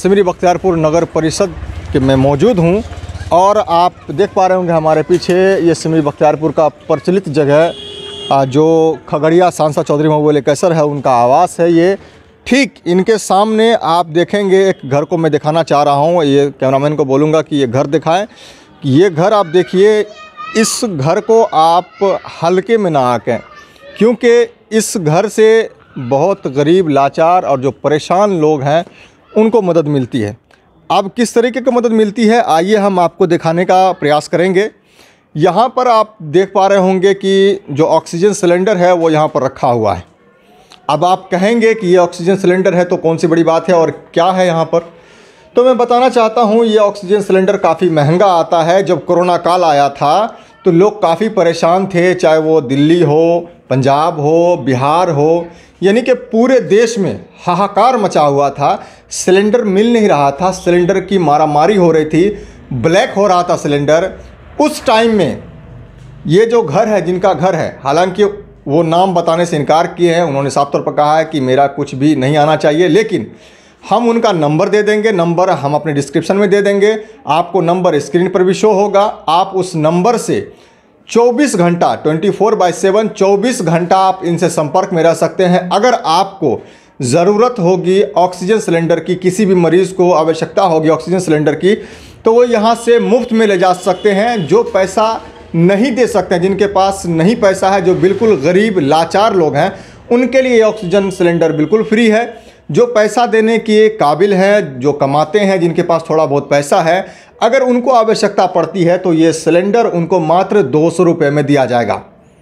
सिमरी बख्तियारपुर नगर परिषद के में मौजूद हूँ और आप देख पा रहे होंगे हमारे पीछे ये सिमरी बख्तियारपुर का प्रचलित जगह जो खगड़िया सांसद चौधरी महबूब कैसर है उनका आवास है। ये ठीक इनके सामने आप देखेंगे एक घर को मैं दिखाना चाह रहा हूँ। ये कैमरामैन को बोलूँगा कि ये घर दिखाएं। ये घर आप देखिए, इस घर को आप हल्के में ना आकें, क्योंकि इस घर से बहुत गरीब, लाचार और जो परेशान लोग हैं उनको मदद मिलती है। अब किस तरीके की मदद मिलती है आइए हम आपको दिखाने का प्रयास करेंगे। यहाँ पर आप देख पा रहे होंगे कि जो ऑक्सीजन सिलेंडर है वो यहाँ पर रखा हुआ है। अब आप कहेंगे कि ये ऑक्सीजन सिलेंडर है तो कौन सी बड़ी बात है और क्या है यहाँ पर, तो मैं बताना चाहता हूँ ये ऑक्सीजन सिलेंडर काफ़ी महंगा आता है। जब कोरोना काल आया था तो लोग काफ़ी परेशान थे, चाहे वो दिल्ली हो, पंजाब हो, बिहार हो, यानी कि पूरे देश में हाहाकार मचा हुआ था। सिलेंडर मिल नहीं रहा था, सिलेंडर की मारामारी हो रही थी, ब्लैक हो रहा था सिलेंडर। उस टाइम में ये जो घर है, जिनका घर है, हालांकि वो नाम बताने से इनकार किए हैं, उन्होंने साफ तौर पर कहा है कि मेरा कुछ भी नहीं आना चाहिए, लेकिन हम उनका नंबर दे देंगे। नंबर हम अपने डिस्क्रिप्शन में दे देंगे, आपको नंबर स्क्रीन पर भी शो होगा। आप उस नंबर से 24 घंटा 24/7 24 घंटा आप इनसे संपर्क में रह सकते हैं। अगर आपको ज़रूरत होगी ऑक्सीजन सिलेंडर की, किसी भी मरीज़ को आवश्यकता होगी ऑक्सीजन सिलेंडर की, तो वो यहाँ से मुफ्त में ले जा सकते हैं। जो पैसा नहीं दे सकते हैं, जिनके पास नहीं पैसा है, जो बिल्कुल गरीब लाचार लोग हैं, उनके लिए ऑक्सीजन सिलेंडर बिल्कुल फ्री है। जो पैसा देने के काबिल हैं, जो कमाते हैं, जिनके पास थोड़ा बहुत पैसा है, अगर उनको आवश्यकता पड़ती है तो ये सिलेंडर उनको मात्र 200 रुपये में दिया जाएगा।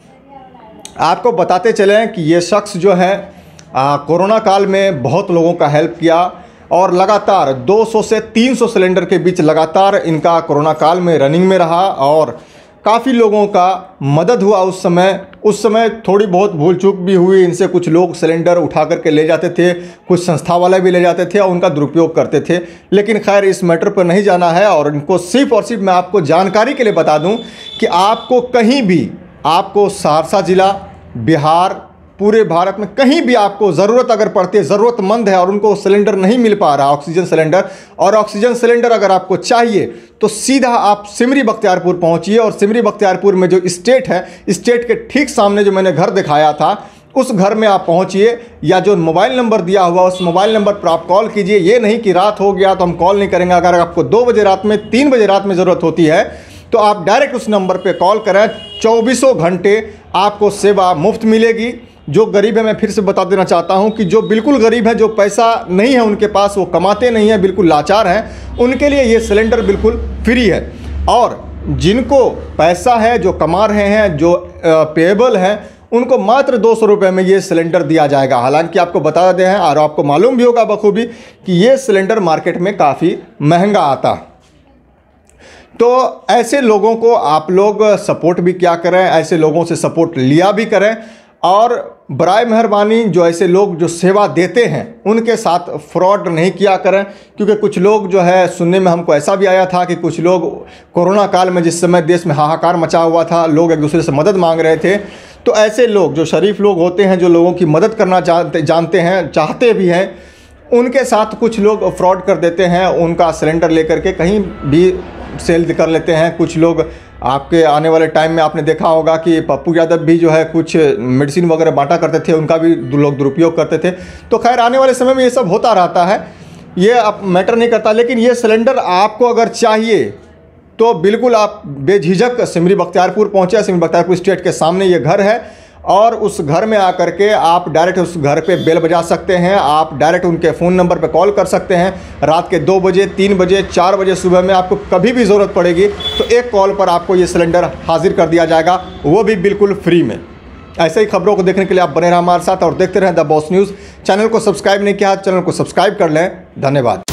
आपको बताते चलें कि ये शख्स जो है कोरोना काल में बहुत लोगों का हेल्प किया और लगातार 200 से 300 सिलेंडर के बीच लगातार इनका कोरोना काल में रनिंग में रहा और काफ़ी लोगों का मदद हुआ। उस समय थोड़ी बहुत भूल चूक भी हुई, इनसे कुछ लोग सिलेंडर उठा करके ले जाते थे, कुछ संस्था वाले भी ले जाते थे और उनका दुरुपयोग करते थे। लेकिन खैर इस मैटर पर नहीं जाना है और इनको सिर्फ और सिर्फ मैं आपको जानकारी के लिए बता दूं कि आपको कहीं भी, आपको सहरसा ज़िला, बिहार, पूरे भारत में कहीं भी आपको ज़रूरत अगर पड़ती है, ज़रूरतमंद है और उनको सिलेंडर नहीं मिल पा रहा ऑक्सीजन सिलेंडर, और ऑक्सीजन सिलेंडर अगर आपको चाहिए तो सीधा आप सिमरी बख्तियारपुर पहुंचिए। और सिमरी बख्तियारपुर में जो स्टेट है, स्टेट के ठीक सामने जो मैंने घर दिखाया था उस घर में आप पहुंचिए, या जो मोबाइल नंबर दिया हुआ उस मोबाइल नंबर पर आप कॉल कीजिए। ये नहीं कि रात हो गया तो हम कॉल नहीं करेंगे। अगर आपको 2 बजे रात में, 3 बजे रात में ज़रूरत होती है तो आप डायरेक्ट उस नंबर पर कॉल करें। 24 घंटे आपको सेवा मुफ्त मिलेगी। जो गरीब है, मैं फिर से बता देना चाहता हूं कि जो बिल्कुल गरीब है, जो पैसा नहीं है उनके पास, वो कमाते नहीं हैं, बिल्कुल लाचार हैं, उनके लिए ये सिलेंडर बिल्कुल फ्री है। और जिनको पैसा है, जो कमा रहे हैं, जो पेएबल हैं, उनको मात्र 200 रुपये में ये सिलेंडर दिया जाएगा। हालांकि आपको बता दें हैं और आपको मालूम भी होगा बखूबी कि ये सिलेंडर मार्केट में काफ़ी महंगा आता। तो ऐसे लोगों को आप लोग सपोर्ट भी क्या करें, ऐसे लोगों से सपोर्ट लिया भी करें। और बराए मेहरबानी जो ऐसे लोग जो सेवा देते हैं उनके साथ फ्रॉड नहीं किया करें, क्योंकि कुछ लोग जो है, सुनने में हमको ऐसा भी आया था कि कुछ लोग कोरोना काल में, जिस समय देश में हाहाकार मचा हुआ था, लोग एक दूसरे से मदद मांग रहे थे, तो ऐसे लोग जो शरीफ लोग होते हैं, जो लोगों की मदद करना जानते हैं, चाहते भी हैं, उनके साथ कुछ लोग फ्रॉड कर देते हैं। उनका सिलेंडर लेकर के कहीं भी सेल कर लेते हैं। कुछ लोग आपके आने वाले टाइम में आपने देखा होगा कि पप्पू यादव भी जो है कुछ मेडिसिन वगैरह बांटा करते थे, उनका भी लोग दुरुपयोग करते थे। तो खैर आने वाले समय में ये सब होता रहता है, ये अब मैटर नहीं करता। लेकिन ये सिलेंडर आपको अगर चाहिए तो बिल्कुल आप बेझिझक सिमरी बख्तियारपुर पहुँचे। सिमरी बख्तियारपुर स्टेट के सामने ये घर है और उस घर में आकर के आप डायरेक्ट उस घर पे बेल बजा सकते हैं। आप डायरेक्ट उनके फ़ोन नंबर पे कॉल कर सकते हैं। रात के 2 बजे, 3 बजे, 4 बजे सुबह में आपको कभी भी ज़रूरत पड़ेगी तो एक कॉल पर आपको ये सिलेंडर हाजिर कर दिया जाएगा, वो भी बिल्कुल फ्री में। ऐसे ही खबरों को देखने के लिए आप बने रहें हमारे साथ और देखते रहें द बॉस न्यूज़। चैनल को सब्सक्राइब नहीं किया, चैनल को सब्सक्राइब कर लें। धन्यवाद।